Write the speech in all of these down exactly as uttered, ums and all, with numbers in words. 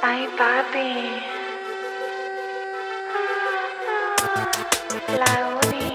Ay, papi. La uni.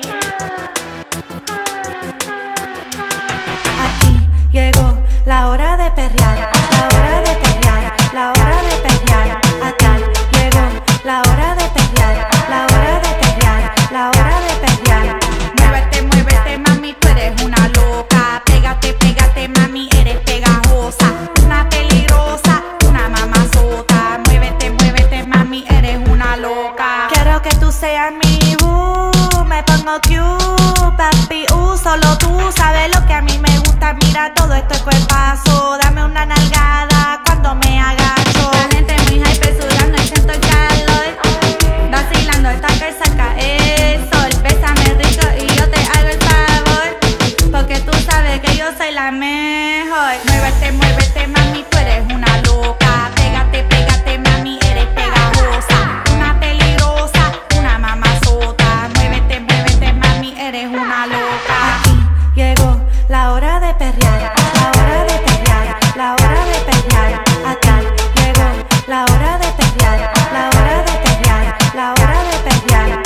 Aquí llegó la hora de perrear, la hora de perrear, la hora de perrear. Aquí llegó la hora de perrear, la hora de perrear, la hora de perrear. Muévete, muévete, mami, tú eres una loca. Pégate, pégate, mami, eres pegajosa. Una peligrosa, una mamazota. Muévete, muévete, mami, eres una loca. Quiero que tú seas mi boo, me pongo cute, papi, uh, solo tú sabes lo que a mí me gusta. Mira todo este cuerpazo, dame una nalgada cuando me agacho. La gente muy hype sudando y siento el calor. Vacilando hasta que saca el sol. Bésame rico y yo te hago el favor, porque tú sabes que yo soy la mejor. Muévete, muévete, mami, tú eres una loca. Pégate, pégate, mami, eres pegajosa. Una peligrosa, una mamazota. Muévete, muévete, mami, eres una loca. Aquí llegó la hora de perrear, la hora de perrear, la hora de perrear. Aquí llegó la hora de perrear, la hora de perrear, la hora de perrear.